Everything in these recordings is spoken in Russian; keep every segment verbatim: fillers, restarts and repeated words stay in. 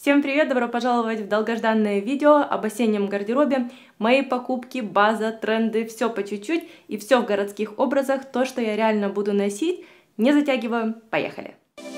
Всем привет! Добро пожаловать в долгожданное видео об осеннем гардеробе. Мои покупки, база, тренды, все по чуть-чуть и все в городских образах, то, что я реально буду носить. Не затягиваю, поехали!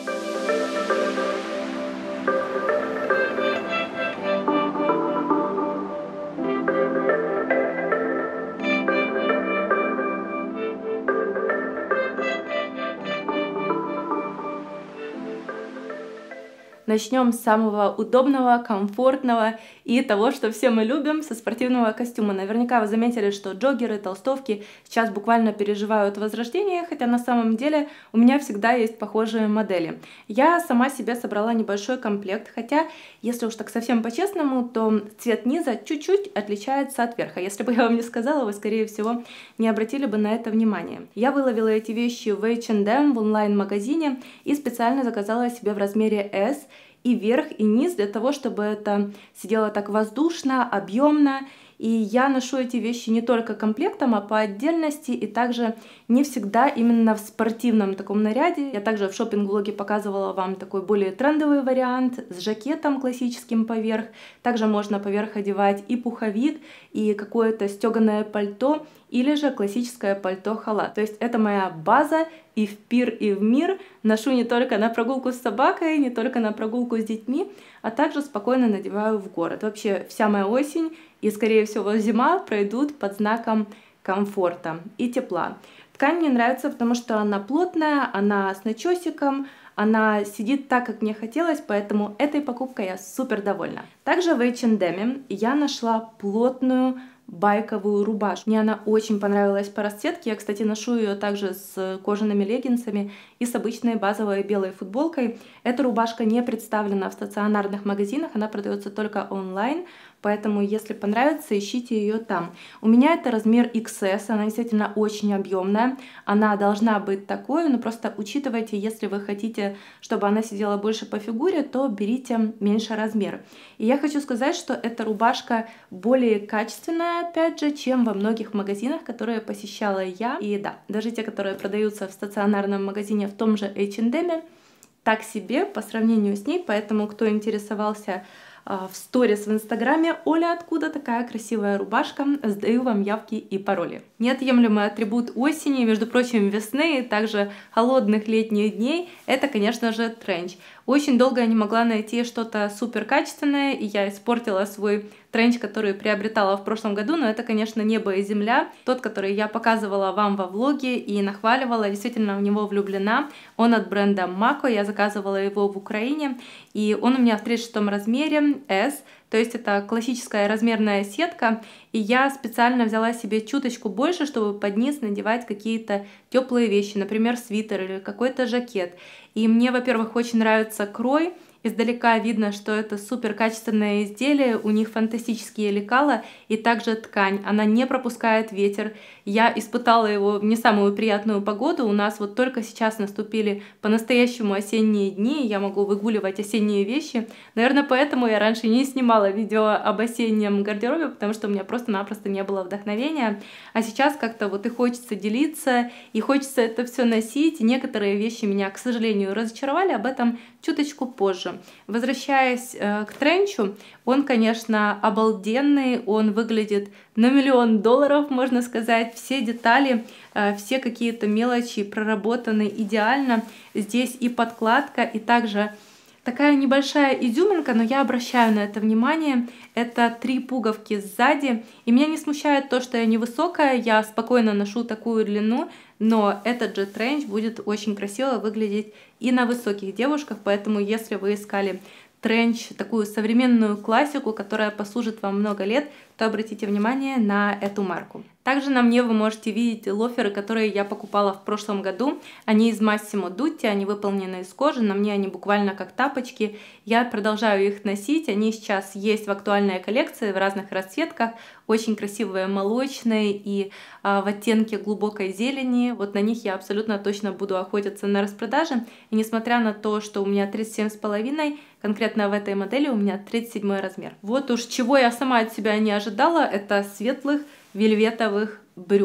Начнем с самого удобного, комфортного и того, что все мы любим, со спортивного костюма. Наверняка вы заметили, что джоггеры, толстовки сейчас буквально переживают возрождение, хотя на самом деле у меня всегда есть похожие модели. Я сама себе собрала небольшой комплект, хотя, если уж так совсем по-честному, то цвет низа чуть-чуть отличается от верха. Если бы я вам не сказала, вы, скорее всего, не обратили бы на это внимание. Я выловила эти вещи в эйч энд эм в онлайн-магазине и специально заказала себе в размере эс, и верх, и низ, для того, чтобы это сидело так воздушно, объемно. И я ношу эти вещи не только комплектом, а по отдельности, и также не всегда именно в спортивном таком наряде. Я также в шопинг-влоге показывала вам такой более трендовый вариант с жакетом классическим поверх. Также можно поверх одевать и пуховик, и какое-то стеганое пальто, или же классическое пальто-халат. То есть это моя база, и в пир, и в мир. Ношу не только на прогулку с собакой, не только на прогулку с детьми, а также спокойно надеваю в город. Вообще вся моя осень и, скорее всего, зима пройдут под знаком комфорта и тепла. Ткань мне нравится, потому что она плотная, она с начесиком, она сидит так, как мне хотелось, поэтому этой покупкой я супер довольна. Также в эйч энд эм я нашла плотную байковую рубашку. Мне она очень понравилась по расцветке. Я, кстати, ношу ее также с кожаными леггинсами и с обычной базовой белой футболкой. Эта рубашка не представлена в стационарных магазинах, она продается только онлайн, поэтому, если понравится, ищите ее там. У меня это размер икс эс, она действительно очень объемная. Она должна быть такой, но просто учитывайте, если вы хотите, чтобы она сидела больше по фигуре, то берите меньше размер. И я хочу сказать, что эта рубашка более качественная, опять же, чем во многих магазинах, которые посещала я. И да, даже те, которые продаются в стационарном магазине в том же эйч энд эм, так себе по сравнению с ней, поэтому кто интересовался в сторис в инстаграме: Оля, откуда такая красивая рубашка? Сдаю вам явки и пароли. Неотъемлемый атрибут осени, между прочим, весны и также холодных летних дней — это, конечно же, тренч. Очень долго я не могла найти что-то супер качественное, и я испортила свой тренч, который приобретала в прошлом году, но это, конечно, небо и земля. Тот, который я показывала вам во влоге и нахваливала, действительно в него влюблена. Он от бренда Мако, я заказывала его в Украине, и он у меня в тридцать шестом размере, эс, то есть это классическая размерная сетка, и я специально взяла себе чуточку больше, чтобы под низ надевать какие-то теплые вещи, например, свитер или какой-то жакет. И мне, во-первых, очень нравится крой. Издалека видно, что это супер качественное изделие, у них фантастические лекала и также ткань, она не пропускает ветер. Я испытала его в не самую приятную погоду, у нас вот только сейчас наступили по-настоящему осенние дни, я могу выгуливать осенние вещи. Наверное, поэтому я раньше не снимала видео об осеннем гардеробе, потому что у меня просто-напросто не было вдохновения. А сейчас как-то вот и хочется делиться, и хочется это все носить, и некоторые вещи меня, к сожалению, разочаровали, об этом чуточку позже. Возвращаясь э, к тренчу, он, конечно, обалденный, он выглядит на миллион долларов, можно сказать. Все детали, э, все какие-то мелочи проработаны идеально. Здесь и подкладка, и также такая небольшая изюминка, но я обращаю на это внимание. Это три пуговки сзади, и меня не смущает то, что я невысокая, я спокойно ношу такую длину, но этот же тренч будет очень красиво выглядеть и на высоких девушках, поэтому если вы искали тренч, такую современную классику, которая послужит вам много лет, то обратите внимание на эту марку. Также на мне вы можете видеть лоферы, которые я покупала в прошлом году. Они из Massimo Dutti, они выполнены из кожи, на мне они буквально как тапочки. Я продолжаю их носить, они сейчас есть в актуальной коллекции в разных расцветках. Очень красивые молочные и а, в оттенке глубокой зелени. Вот на них я абсолютно точно буду охотиться на распродаже. И несмотря на то, что у меня тридцать семь с половиной, конкретно в этой модели у меня тридцать седьмой размер. Вот уж чего я сама от себя не ожидала, это светлых вельветовых брюк.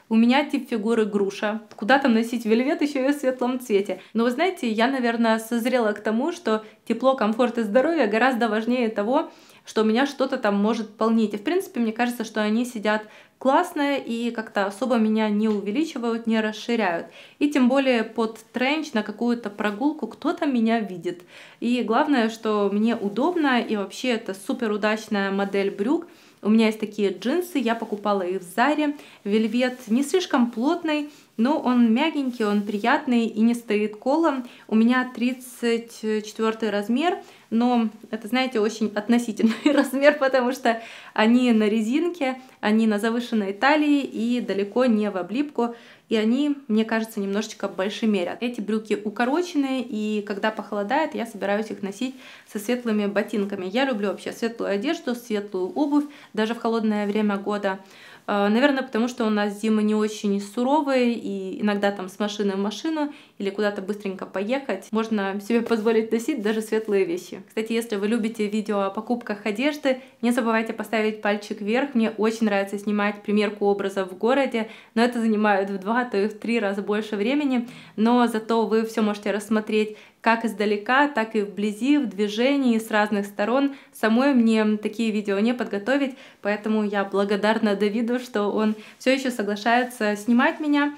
У меня тип фигуры груша. Куда там носить вельвет еще и в светлом цвете? Но вы знаете, я, наверное, созрела к тому, что тепло, комфорт и здоровье гораздо важнее того, что меня что-то там может полнить. И в принципе, мне кажется, что они сидят классно и как-то особо меня не увеличивают, не расширяют. И тем более под тренч на какую-то прогулку кто-то меня видит. И главное, что мне удобно, и вообще это супер удачная модель брюк. У меня есть такие джинсы, я покупала их в Заре. Вельвет не слишком плотный, но он мягенький, он приятный и не стоит колом. У меня тридцать четвёртый размер, но это, знаете, очень относительный размер, потому что они на резинке, они на завышенной талии и далеко не в облипку. И они, мне кажется, немножечко больше мерят. Эти брюки укороченные, и когда похолодает, я собираюсь их носить со светлыми ботинками. Я люблю вообще светлую одежду, светлую обувь, даже в холодное время года. Наверное, потому что у нас зимы не очень суровые, и иногда там с машины в машину или куда-то быстренько поехать можно себе позволить носить даже светлые вещи. Кстати, если вы любите видео о покупках одежды, не забывайте поставить пальчик вверх. Мне очень нравится снимать примерку образов в городе, но это занимает в два, то и в три раза больше времени. Но зато вы все можете рассмотреть как издалека, так и вблизи, в движении, с разных сторон. Самой мне такие видео не подготовить, поэтому я благодарна Давиду, что он все еще соглашается снимать меня.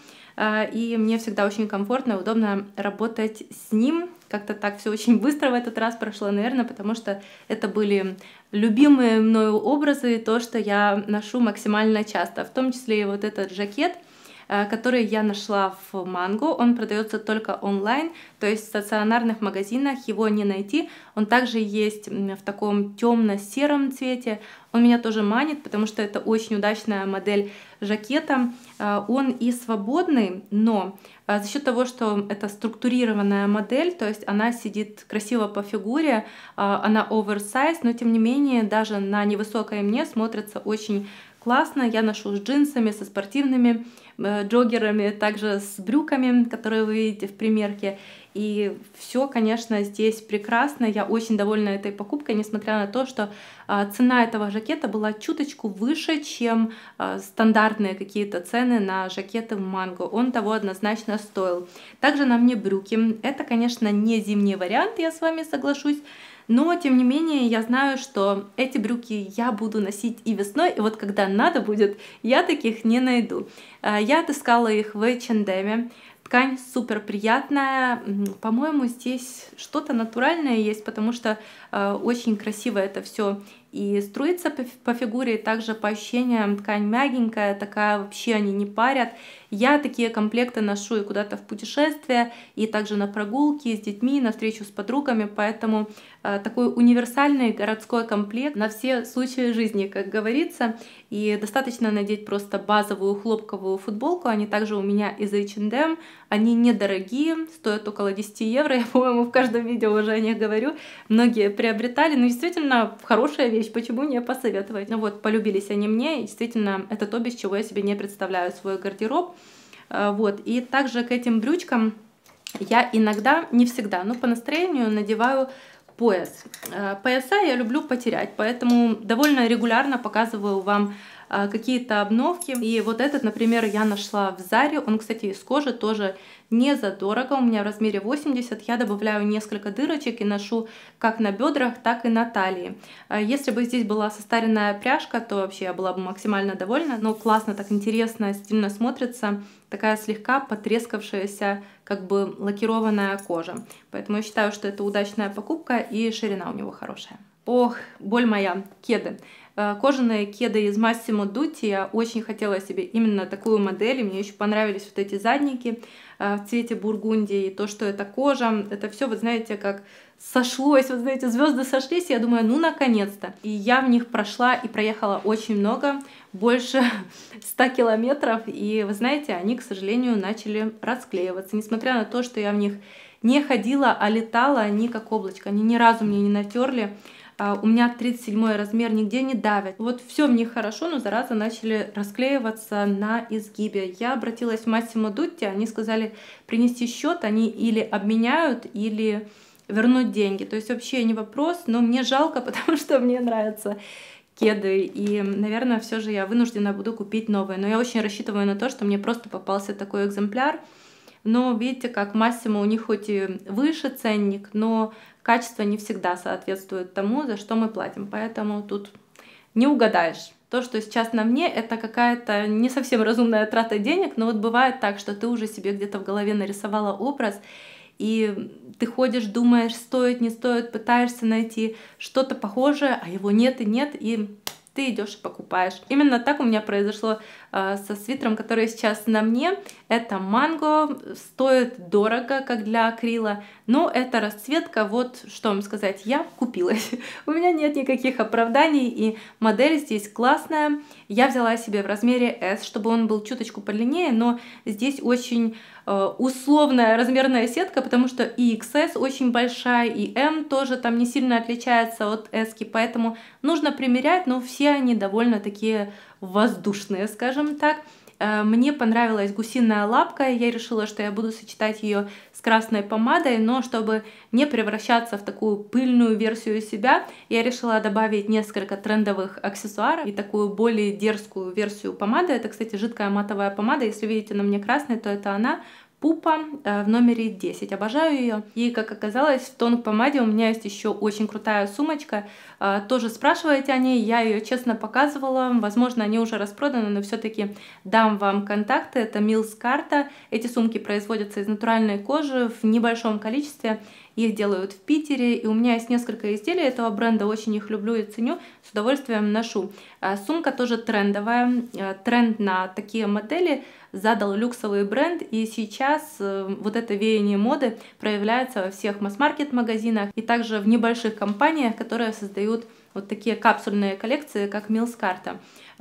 И мне всегда очень комфортно и удобно работать с ним. Как-то так все очень быстро в этот раз прошло, наверное, потому что это были любимые мною образы, то, что я ношу максимально часто, в том числе и вот этот жакет, который я нашла в Манго. Он продается только онлайн, то есть в стационарных магазинах его не найти. Он также есть в таком темно-сером цвете. Он меня тоже манит, потому что это очень удачная модель жакета. Он и свободный, но за счет того, что это структурированная модель, то есть она сидит красиво по фигуре, она оверсайз, но тем не менее даже на невысокой мне смотрится очень классно. Я ношу с джинсами, со спортивными э, джоггерами, также с брюками, которые вы видите в примерке. И все, конечно, здесь прекрасно. Я очень довольна этой покупкой, несмотря на то, что э, цена этого жакета была чуточку выше, чем э, стандартные какие-то цены на жакеты в Манго. Он того однозначно стоил. Также на мне брюки. Это, конечно, не зимний вариант, я с вами соглашусь. Но, тем не менее, я знаю, что эти брюки я буду носить и весной, и вот когда надо будет, я таких не найду. Я отыскала их в эйч энд эм. Ткань супер приятная. По-моему, здесь что-то натуральное есть, потому что очень красиво это все и струится по фигуре, и также по ощущениям ткань мягенькая, такая вообще они не парят. Я такие комплекты ношу и куда-то в путешествие, и также на прогулки с детьми, на встречу с подругами, поэтому э, такой универсальный городской комплект на все случаи жизни, как говорится. И достаточно надеть просто базовую хлопковую футболку, они также у меня из эйч энд эм, они недорогие, стоят около десяти евро, я, по-моему, в каждом видео уже о них говорю, многие приобретали, но действительно хорошая вещь, почему не посоветовать. Ну вот, полюбились они мне, и действительно, это то, без чего я себе не представляю свой гардероб. Вот, и также к этим брючкам я иногда, не всегда, но по настроению надеваю пояс. Пояса я люблю потерять, поэтому довольно регулярно показываю вам какие-то обновки. И вот этот, например, я нашла в Заре. Он, кстати, из кожи, тоже не задорого. У меня в размере восемьдесят. Я добавляю несколько дырочек и ношу как на бедрах, так и на талии. Если бы здесь была состаренная пряжка, то вообще я была бы максимально довольна. Но классно, так интересно, стильно смотрится. Такая слегка потрескавшаяся, как бы лакированная кожа. Поэтому я считаю, что это удачная покупка, и ширина у него хорошая. Ох, боль моя, кеды. Кожаные кеды из Massimo Dutti. Я очень хотела себе именно такую модель. И мне еще понравились вот эти задники в цвете бургундии. И то, что это кожа, это все, вы знаете, как сошлось. Вот знаете, звезды сошлись. И я думаю, ну наконец-то. И я в них прошла и проехала очень много. Больше ста километров. И вы знаете, они, к сожалению, начали расклеиваться. Несмотря на то, что я в них не ходила, а летала, они как облачко. Они ни разу мне не натерли. У меня тридцать седьмой размер, нигде не давят. Вот все в них хорошо, но зараза начали расклеиваться на изгибе. Я обратилась в Massimo Dutti, они сказали принести счет, они или обменяют, или вернуть деньги. То есть вообще не вопрос, но мне жалко, потому что мне нравится кеды, и, наверное, все же я вынуждена буду купить новые. Но я очень рассчитываю на то, что мне просто попался такой экземпляр. Но видите, как Массимо, у них хоть и выше ценник, но качество не всегда соответствует тому, за что мы платим. Поэтому тут не угадаешь. То, что сейчас на мне, это какая-то не совсем разумная трата денег, но вот бывает так, что ты уже себе где-то в голове нарисовала образ, и ты ходишь, думаешь, стоит, не стоит, пытаешься найти что-то похожее, а его нет и нет, и ты идешь и покупаешь. Именно так у меня произошло э, со свитером, который сейчас на мне. Это манго, стоит дорого, как для акрила, но это расцветка, вот что вам сказать, я купилась. У меня нет никаких оправданий, и модель здесь классная. Я взяла себе в размере эс, чтобы он был чуточку подлиннее, но здесь очень э, условная размерная сетка, потому что и икс эс очень большая, и эм тоже там не сильно отличается от эски, поэтому нужно примерять, но все они довольно такие воздушные, скажем так. Мне понравилась гусиная лапка, и я решила, что я буду сочетать ее с красной помадой, но чтобы не превращаться в такую пыльную версию себя, я решила добавить несколько трендовых аксессуаров и такую более дерзкую версию помады. Это, кстати, жидкая матовая помада, если видите на мне красный, то это она. Пупа в номере десять. Обожаю ее. И, как оказалось, в тон к помаде у меня есть еще очень крутая сумочка. Тоже спрашивайте о ней. Я ее честно показывала. Возможно, они уже распроданы, но все-таки дам вам контакты. Это Mills карта. Эти сумки производятся из натуральной кожи в небольшом количестве. Их делают в Питере, и у меня есть несколько изделий этого бренда, очень их люблю и ценю, с удовольствием ношу. Сумка тоже трендовая, тренд на такие модели задал люксовый бренд, и сейчас вот это веяние моды проявляется во всех масс-маркет магазинах и также в небольших компаниях, которые создают вот такие капсульные коллекции, как Mills карта.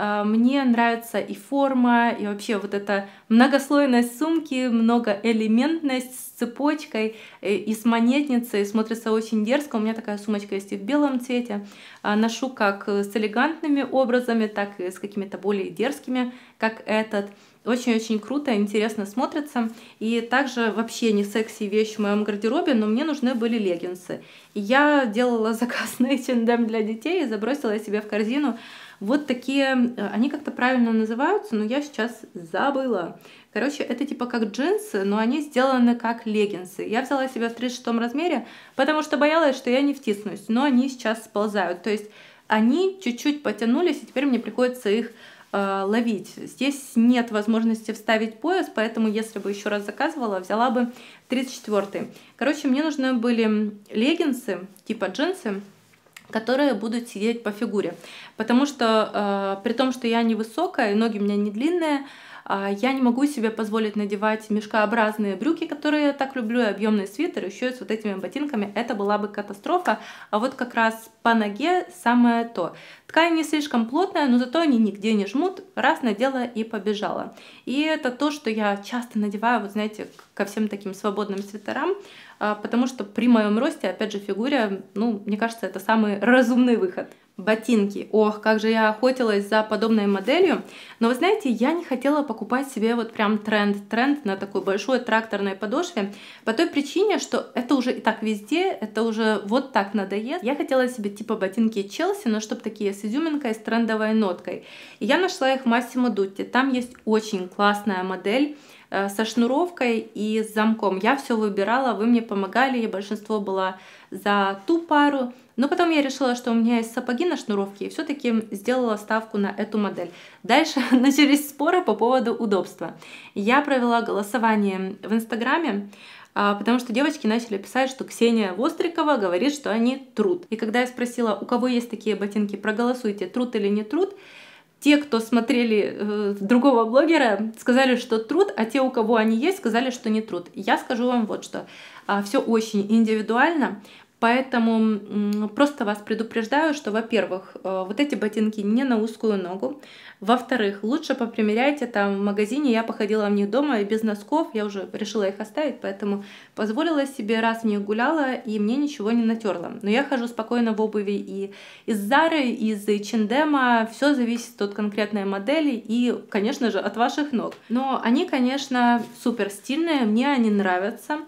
Мне нравится и форма, и вообще вот эта многослойность сумки, многоэлементность с цепочкой и с монетницей. Смотрится очень дерзко. У меня такая сумочка есть и в белом цвете. Ношу как с элегантными образами, так и с какими-то более дерзкими, как этот. Очень-очень круто, интересно смотрится. И также вообще не секси вещь в моем гардеробе, но мне нужны были леггинсы. И я делала заказ на эйч энд эм для детей и забросила себе в корзину вот такие, они как-то правильно называются, но я сейчас забыла. Короче, это типа как джинсы, но они сделаны как леггинсы. Я взяла себе в тридцать шестом размере, потому что боялась, что я не втиснусь, но они сейчас сползают. То есть они чуть-чуть потянулись, и теперь мне приходится их э, ловить. Здесь нет возможности вставить пояс, поэтому если бы еще раз заказывала, взяла бы тридцать четвёртый. Короче, мне нужны были леггинсы, типа джинсы, которые будут сидеть по фигуре. Потому что э, при том, что я невысокая, ноги у меня не длинные, э, я не могу себе позволить надевать мешкообразные брюки, которые я так люблю, и объемный свитер, еще и с вот этими ботинками. Это была бы катастрофа. А вот как раз по ноге самое то. Ткань не слишком плотная, но зато они нигде не жмут. Раз надела и побежала. И это то, что я часто надеваю, вот знаете, ко всем таким свободным свитерам, потому что при моем росте, опять же, фигуре, ну, мне кажется, это самый разумный выход. Ботинки. Ох, как же я охотилась за подобной моделью. Но вы знаете, я не хотела покупать себе вот прям тренд-тренд на такой большой тракторной подошве, по той причине, что это уже и так везде, это уже вот так надоест. Я хотела себе типа ботинки Челси, но чтобы такие с изюминкой, с трендовой ноткой. И я нашла их в Massimo Dutti. Там есть очень классная модель со шнуровкой и с замком. Я все выбирала, вы мне помогали, и большинство было за ту пару. Но потом я решила, что у меня есть сапоги на шнуровке, и все-таки сделала ставку на эту модель. Дальше начались споры по поводу удобства. Я провела голосование в Инстаграме, потому что девочки начали писать, что Ксения Вострикова говорит, что они труд. И когда я спросила, у кого есть такие ботинки, проголосуйте, труд или не труд, те, кто смотрели э, другого блогера, сказали, что труд, а те, у кого они есть, сказали, что не труд. Я скажу вам вот что. А, все очень индивидуально, поэтому м, просто вас предупреждаю, что, во-первых, э, вот эти ботинки не на узкую ногу. Во-вторых, лучше попримеряйте там в магазине. Я походила в них дома и без носков. Я уже решила их оставить, поэтому позволила себе, раз в них гуляла, и мне ничего не натерло. Но я хожу спокойно в обуви и из Зары, и из эйч энд эм. Все зависит от конкретной модели и, конечно же, от ваших ног. Но они, конечно, супер стильные, мне они нравятся.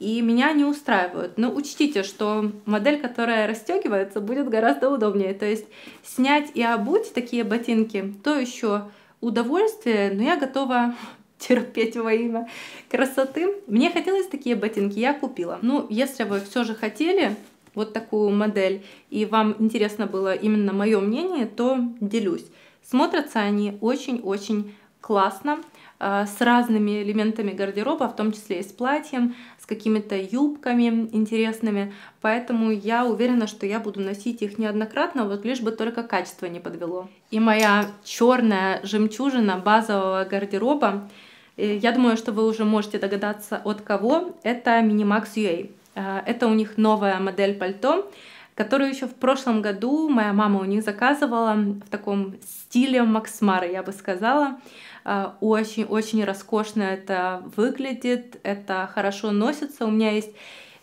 и меня не устраивают. Но учтите, что модель, которая расстегивается, будет гораздо удобнее. То есть снять и обуть такие ботинки, то еще удовольствие, но я готова терпеть во имя красоты. Мне хотелось такие ботинки, я купила. Ну, если вы все же хотели вот такую модель, и вам интересно было именно мое мнение, то делюсь. Смотрятся они очень-очень классно, с разными элементами гардероба, в том числе и с платьем, с какими-то юбками интересными. Поэтому я уверена, что я буду носить их неоднократно, вот лишь бы только качество не подвело. И моя черная жемчужина базового гардероба, я думаю, что вы уже можете догадаться от кого, это Minimax ю эй. Это у них новая модель пальто, которую еще в прошлом году моя мама у них заказывала в таком стиле Макс Мара, я бы сказала. Очень-очень роскошно это выглядит, это хорошо носится. У меня есть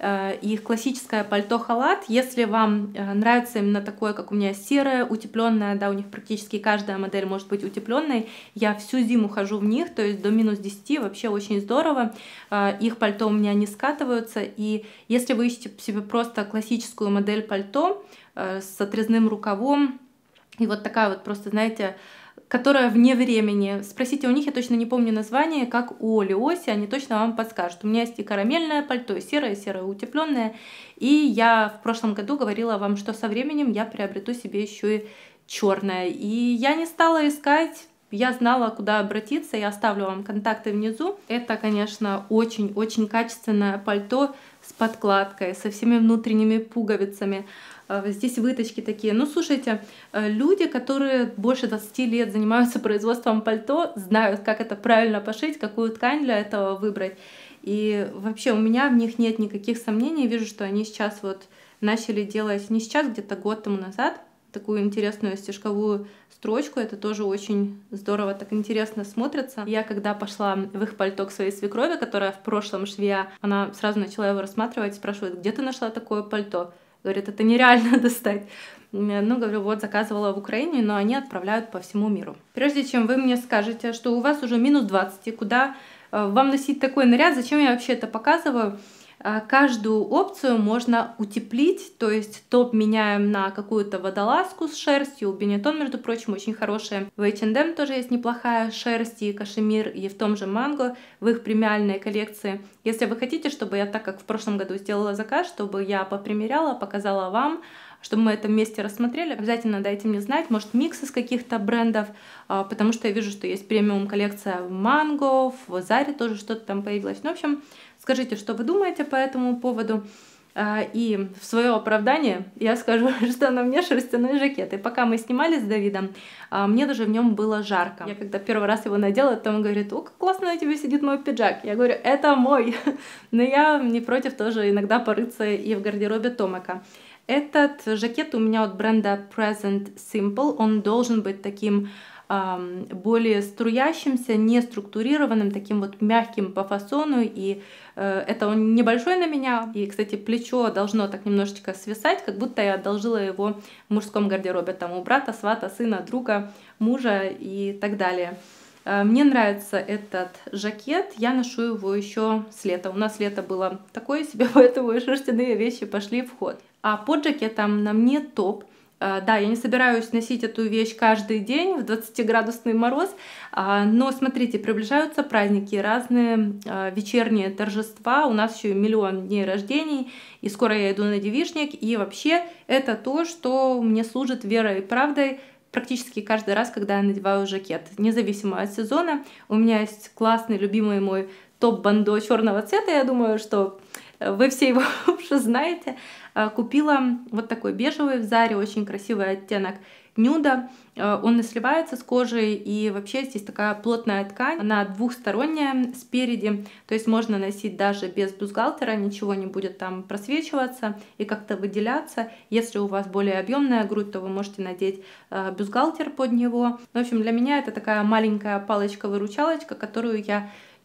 их классическое пальто-халат. Если вам нравится именно такое, как у меня, серое, утепленное, да, у них практически каждая модель может быть утепленной. Я всю зиму хожу в них, то есть до минус десяти, вообще очень здорово. Их пальто у меня не скатываются. И если вы ищете себе просто классическую модель пальто с отрезным рукавом, и вот такая вот просто, знаете, которая вне времени. Спросите у них, я точно не помню название, как у Оли Оси, они точно вам подскажут. У меня есть и карамельное пальто, и серое, и серое утепленное. И я в прошлом году говорила вам, что со временем я приобрету себе еще и черное. И я не стала искать, я знала, куда обратиться, я оставлю вам контакты внизу. Это, конечно, очень-очень качественное пальто с подкладкой, со всеми внутренними пуговицами. Здесь выточки такие. Ну, слушайте, люди, которые больше двадцати лет занимаются производством пальто, знают, как это правильно пошить, какую ткань для этого выбрать. И вообще у меня в них нет никаких сомнений. Вижу, что они сейчас вот начали делать, не сейчас, где-то год тому назад, такую интересную стежковую строчку. Это тоже очень здорово, так интересно смотрится. Я когда пошла в их пальто к своей свекрови, которая в прошлом швея, она сразу начала его рассматривать, спрашивает, где ты нашла такое пальто? Говорит, это нереально достать. Ну, говорю, вот заказывала в Украине, но они отправляют по всему миру. Прежде чем вы мне скажете, что у вас уже минус двадцать, куда вам носить такой наряд, зачем я вообще это показываю? Каждую опцию можно утеплить, то есть топ меняем на какую-то водолазку с шерстью. У Benetton, между прочим, очень хорошая. В эйч энд эм тоже есть неплохая шерсть и кашемир, и в том же Mango, в их премиальной коллекции. Если вы хотите, чтобы я, так как в прошлом году сделала заказ, чтобы я попримеряла, показала вам, чтобы мы это вместе рассмотрели, обязательно дайте мне знать, может микс из каких-то брендов, потому что я вижу, что есть премиум коллекция в Mango, в Zara тоже что-то там появилось. Ну, в общем, скажите, что вы думаете по этому поводу. И в свое оправдание я скажу, что на мне шерстяной жакет. И пока мы снимали с Давидом, мне даже в нем было жарко. Я когда первый раз его надела, то он говорит, о, как классно на тебе сидит мой пиджак. Я говорю, это мой. Но я не против тоже иногда порыться и в гардеробе Томака. Этот жакет у меня от бренда Present Simple. Он должен быть таким эм, более струящимся, не структурированным, таким вот мягким по фасону. И э, это он небольшой на меня. И, кстати, плечо должно так немножечко свисать, как будто я одолжила его в мужском гардеробе. Там у брата, свата, сына, друга, мужа и так далее. Мне нравится этот жакет, я ношу его еще с лета. У нас лето было такое себе, поэтому и шерстяные вещи пошли в ход. А под жакетом на мне топ. Да, я не собираюсь носить эту вещь каждый день в двадцатиградусный мороз, но смотрите, приближаются праздники, разные вечерние торжества, у нас еще миллион дней рождений, и скоро я иду на девичник, и вообще это то, что мне служит верой и правдой практически каждый раз, когда я надеваю жакет, независимо от сезона. У меня есть классный, любимый мой топ-бандо черного цвета, я думаю, что вы все его уже знаете. Купила вот такой бежевый в Заре, очень красивый оттенок нюда. Он не сливается с кожей, и вообще здесь такая плотная ткань, она двухсторонняя спереди, то есть можно носить даже без бюстгальтера, ничего не будет там просвечиваться и как-то выделяться. Если у вас более объемная грудь, то вы можете надеть бюстгальтер под него. В общем, для меня это такая маленькая палочка-выручалочка, которую я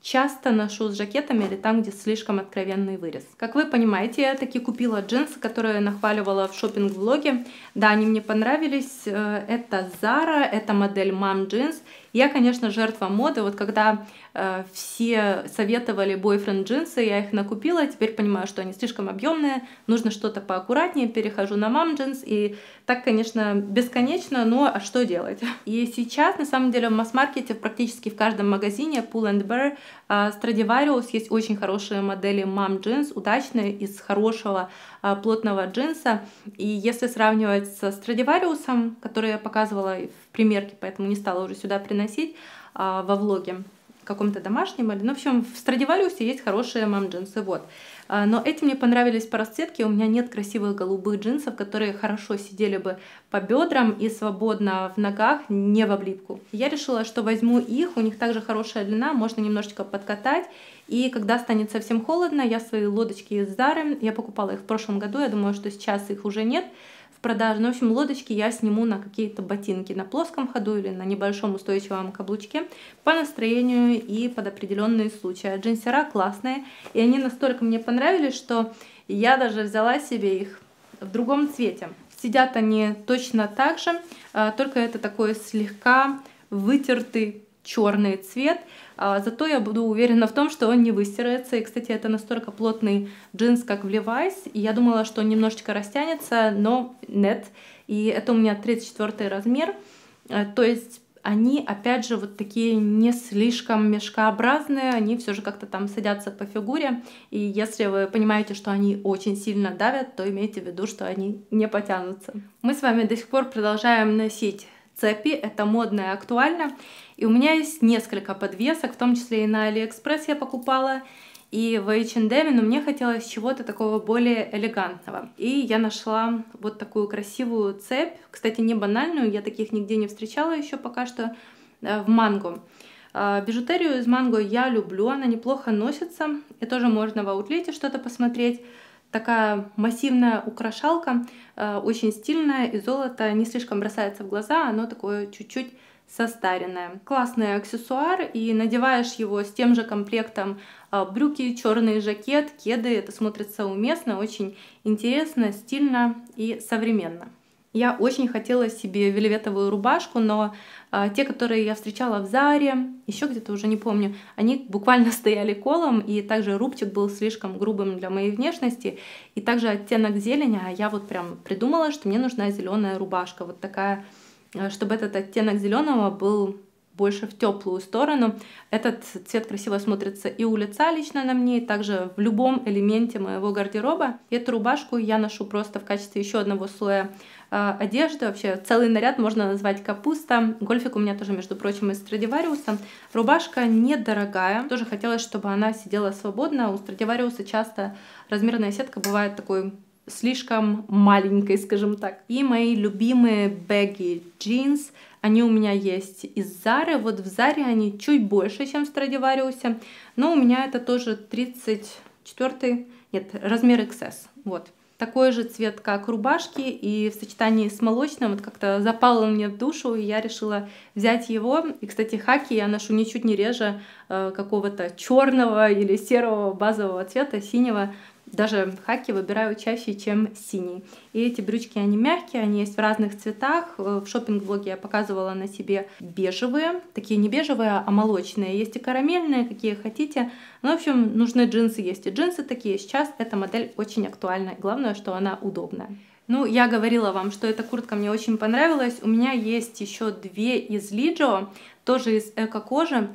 часто ношу с жакетами или там, где слишком откровенный вырез. Как вы понимаете, я таки купила джинсы, которые нахваливала в шопинг-влоге. Да, они мне понравились. Это Zara, это модель Mom Jeans. Я, конечно, жертва моды. Вот когда э, все советовали бойфренд джинсы, я их накупила. Теперь понимаю, что они слишком объемные, нужно что-то поаккуратнее. Перехожу на Mom Jeans. И так, конечно, бесконечно, но а что делать? И сейчас, на самом деле, в масс-маркете практически в каждом магазине Pull and Bear, э, Stradivarius есть очень хорошие модели Mom Jeans, удачные, из хорошего э, плотного джинса. И если сравнивать со Stradivarius, который я показывала в примерке, поэтому не стала уже сюда приносить а, во влоге каком-то домашнем. Ну, в общем, в Страдивариусе есть хорошие мам-джинсы. Вот. А, но эти мне понравились по расцветке. У меня нет красивых голубых джинсов, которые хорошо сидели бы по бедрам и свободно в ногах, не в облипку. Я решила, что возьму их. У них также хорошая длина, можно немножечко подкатать. И когда станет совсем холодно, я свои лодочки из Zara, я покупала их в прошлом году, я думаю, что сейчас их уже нет продажи. Ну, в общем, лодочки я сниму на какие-то ботинки на плоском ходу или на небольшом устойчивом каблучке по настроению и под определенные случаи. Джинсера классные, и они настолько мне понравились, что я даже взяла себе их в другом цвете. Сидят они точно так же, только это такой слегка вытертый черный цвет, а, зато я буду уверена в том, что он не выстирается. И, кстати, это настолько плотный джинс, как в Levi's, и я думала, что он немножечко растянется, но нет. И это у меня тридцать четвёртый размер, а, то есть они, опять же, вот такие не слишком мешкообразные, они все же как-то там садятся по фигуре, и если вы понимаете, что они очень сильно давят, то имейте в виду, что они не потянутся. Мы с вами до сих пор продолжаем носить цепи, это модно и актуально. И у меня есть несколько подвесок, в том числе и на AliExpress я покупала, и в эйч энд эм, но мне хотелось чего-то такого более элегантного. И я нашла вот такую красивую цепь, кстати, не банальную, я таких нигде не встречала еще пока что, в манго. Бижутерию из манго я люблю, она неплохо носится, и тоже можно в аутлете что-то посмотреть. Такая массивная украшалка, очень стильная, и золото не слишком бросается в глаза, оно такое чуть-чуть состаренное. Классный аксессуар, и надеваешь его с тем же комплектом брюки, черный жакет, кеды. Это смотрится уместно, очень интересно, стильно и современно. Я очень хотела себе вельветовую рубашку, но а, те, которые я встречала в Заре, еще где-то уже не помню, они буквально стояли колом, и также рубчик был слишком грубым для моей внешности, и также оттенок зелени, а я вот прям придумала, что мне нужна зеленая рубашка, вот такая, чтобы этот оттенок зеленого был больше в теплую сторону. Этот цвет красиво смотрится и у лица лично на мне, и также в любом элементе моего гардероба. И эту рубашку я ношу просто в качестве еще одного слоя э, одежды. Вообще целый наряд можно назвать капуста. Гольфик у меня тоже, между прочим, из Страдивариуса. Рубашка недорогая. Тоже хотелось, чтобы она сидела свободно. У Страдивариуса часто размерная сетка бывает такой слишком маленькой, скажем так. И мои любимые baggy jeans, они у меня есть из Zara. Вот в Заре они чуть больше, чем в Страдивариусе, но у меня это тоже тридцать четвёртый, нет, размер икс эс. Вот. Такой же цвет, как рубашки, и в сочетании с молочным вот как-то запало мне в душу, и я решила взять его. И, кстати, хаки я ношу ничуть не реже э, какого-то черного или серого базового цвета, синего. Даже хаки выбираю чаще, чем синий. И эти брючки, они мягкие, они есть в разных цветах. В шопинг-влоге я показывала на себе бежевые. Такие не бежевые, а молочные. Есть и карамельные, какие хотите. Ну, в общем, нужны джинсы. Есть и джинсы такие. Сейчас эта модель очень актуальна. Главное, что она удобная. Ну, я говорила вам, что эта куртка мне очень понравилась. У меня есть еще две из Lijo, тоже из эко-кожи.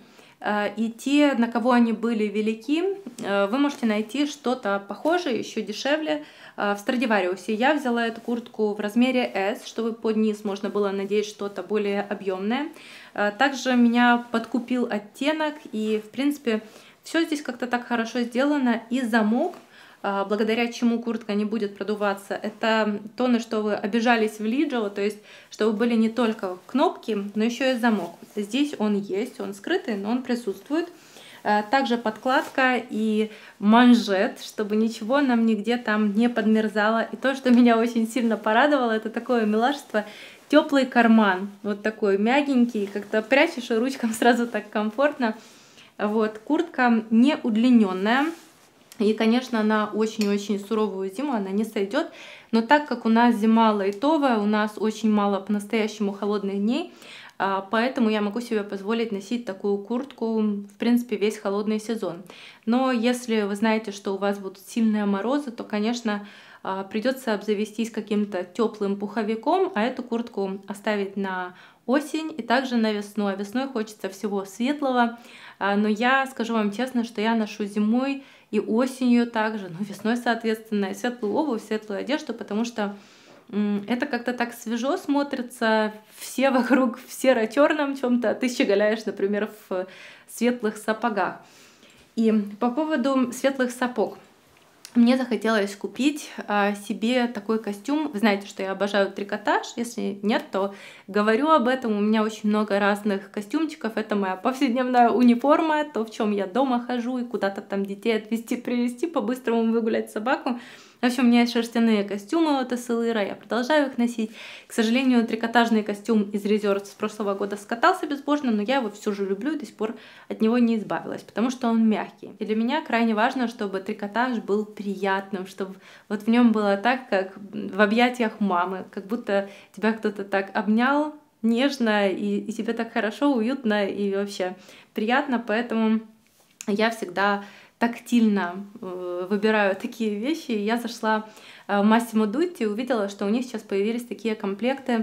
И те, на кого они были велики, вы можете найти что-то похожее, еще дешевле в Страдивариусе. Я взяла эту куртку в размере эс, чтобы под низ можно было надеть что-то более объемное. Также меня подкупил оттенок, и в принципе все здесь как-то так хорошо сделано. И замок, благодаря чему куртка не будет продуваться, это то, на что вы обижались в Lijo, то есть чтобы были не только кнопки, но еще и замок. Здесь он есть, он скрытый, но он присутствует. Также подкладка и манжет, чтобы ничего нам нигде там не подмерзало. И то, что меня очень сильно порадовало, это такое милашество, теплый карман, вот такой мягенький, как-то прячешь, и ручкам сразу так комфортно. Вот, куртка не удлиненная. И, конечно, на очень-очень суровую зиму она не сойдет. Но так как у нас зима лайтовая, у нас очень мало по-настоящему холодных дней, поэтому я могу себе позволить носить такую куртку, в принципе, весь холодный сезон. Но если вы знаете, что у вас будут сильные морозы, то, конечно, придется обзавестись каким-то теплым пуховиком, а эту куртку оставить на осень и также на весну. А весной хочется всего светлого. Но я скажу вам честно, что я ношу зимой и осенью также, ну весной, соответственно, светлую обувь, светлую одежду, потому что это как-то так свежо смотрится, все вокруг в серо-черном чем-то, а ты щеголяешь, например, в светлых сапогах. И по поводу светлых сапог. Мне захотелось купить а, себе такой костюм. Вы знаете, что я обожаю трикотаж. Если нет, то говорю об этом. У меня очень много разных костюмчиков. Это моя повседневная униформа, то, в чем я дома хожу и куда-то там детей отвезти, привезти, по-быстрому выгулять собаку. В общем, у меня есть шерстяные костюмы от Эсселыра, я продолжаю их носить. К сожалению, трикотажный костюм из Резерв с прошлого года скатался безбожно, но я его все же люблю и до сих пор от него не избавилась, потому что он мягкий. И для меня крайне важно, чтобы трикотаж был приятным, чтобы вот в нем было так, как в объятиях мамы, как будто тебя кто-то так обнял нежно, и, и тебе так хорошо, уютно и вообще приятно, поэтому я всегда тактильно выбираю такие вещи. Я зашла в Massimo Dutti и увидела, что у них сейчас появились такие комплекты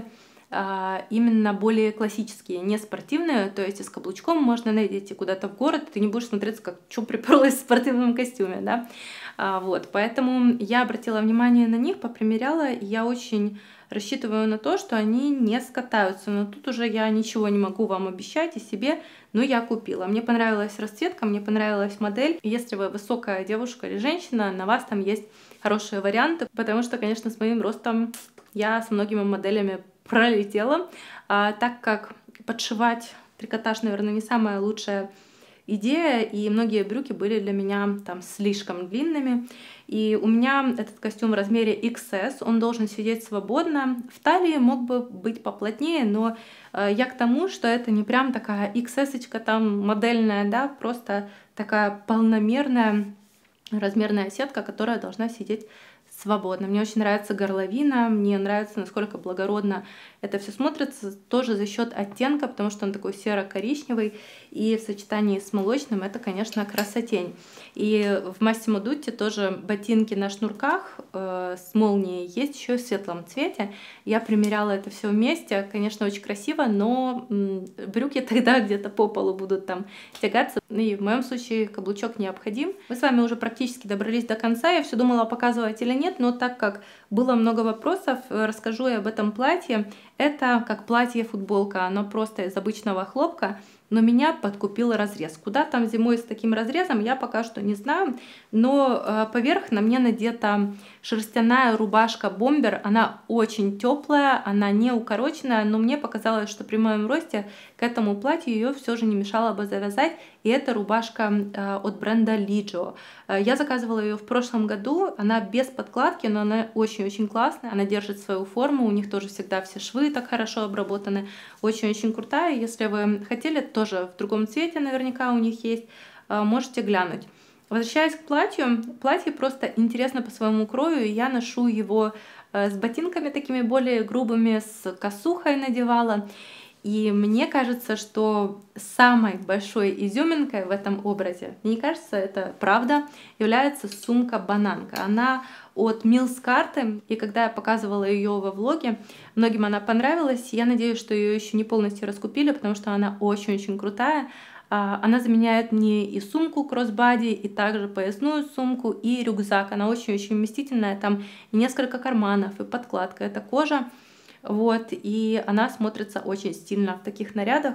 именно более классические, не спортивные, то есть и с каблучком можно найти куда-то в город, ты не будешь смотреться, как что приперлась в спортивном костюме, да, вот, поэтому я обратила внимание на них, попримеряла, и я очень рассчитываю на то, что они не скатаются, но тут уже я ничего не могу вам обещать и себе, но я купила. Мне понравилась расцветка, мне понравилась модель. Если вы высокая девушка или женщина, на вас там есть хорошие варианты, потому что, конечно, с моим ростом я с многими моделями пролетела, а, так как подшивать трикотаж, наверное, не самая лучшая идея, и многие брюки были для меня там слишком длинными. И у меня этот костюм в размере икс эс, он должен сидеть свободно. В талии мог бы быть поплотнее, но э, я к тому, что это не прям такая икс эс-очка там модельная, да, просто такая полномерная размерная сетка, которая должна сидеть свободно. Мне очень нравится горловина, мне нравится, насколько благородно это все смотрится, тоже за счет оттенка, потому что он такой серо-коричневый, и в сочетании с молочным это, конечно, красотень. И в Massimo Dutti тоже ботинки на шнурках э, с молнией есть еще в светлом цвете. Я примеряла это все вместе, конечно, очень красиво, но м, брюки тогда где-то по полу будут там тягаться, и в моем случае каблучок необходим. Мы с вами уже практически добрались до конца, я все думала, показывать или нет, но так как было много вопросов, расскажу я об этом платье. Это как платье-футболка, оно просто из обычного хлопка, но меня подкупил разрез. Куда там зимой с таким разрезом, я пока что не знаю, но поверх на мне надета шерстяная рубашка-бомбер, она очень теплая, она не укороченная, но мне показалось, что при моем росте к этому платью ее все же не мешало бы завязать, и это рубашка от бренда Ligio. Я заказывала ее в прошлом году, она без подкладки, но она очень-очень классная, она держит свою форму, у них тоже всегда все швы так хорошо обработаны, очень-очень крутая. Если вы хотели, тоже в другом цвете наверняка у них есть, можете глянуть. Возвращаясь к платью, платье просто интересно по своему крою, и я ношу его с ботинками такими более грубыми, с косухой надевала. И мне кажется, что самой большой изюминкой в этом образе, мне кажется, это правда, является сумка-бананка. Она от Mills карты, и когда я показывала ее во влоге, многим она понравилась. Я надеюсь, что ее еще не полностью раскупили, потому что она очень-очень крутая. Она заменяет мне и сумку кроссбади, и также поясную сумку, и рюкзак. Она очень-очень вместительная, там и несколько карманов, и подкладка, это кожа. Вот, и она смотрится очень стильно в таких нарядах.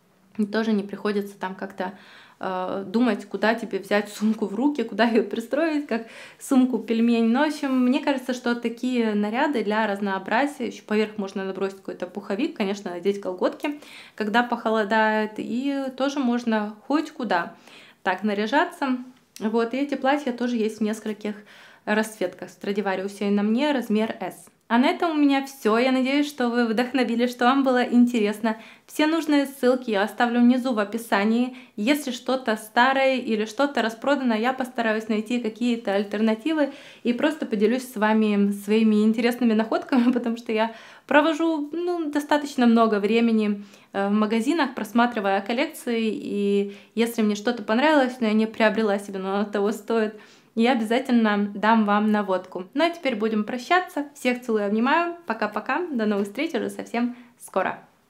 И тоже не приходится там как-то э, думать, куда тебе взять сумку в руки, куда ее пристроить, как сумку-пельмень. Но, в общем, мне кажется, что такие наряды для разнообразия, еще поверх можно набросить какой-то пуховик, конечно, надеть колготки, когда похолодает, и тоже можно хоть куда так наряжаться. Вот, и эти платья тоже есть в нескольких расцветках Stradivarius, и на мне размер эс. А на этом у меня все. Я надеюсь, что вы вдохновили, что вам было интересно. Все нужные ссылки я оставлю внизу в описании. Если что-то старое или что-то распродано, я постараюсь найти какие-то альтернативы и просто поделюсь с вами своими интересными находками, потому что я провожу ну, достаточно много времени в магазинах, просматривая коллекции, и если мне что-то понравилось, но я не приобрела себе, но оно того стоит, я обязательно дам вам наводку. Ну а теперь будем прощаться. Всех целую, обнимаю. Пока-пока. До новых встреч уже совсем скоро.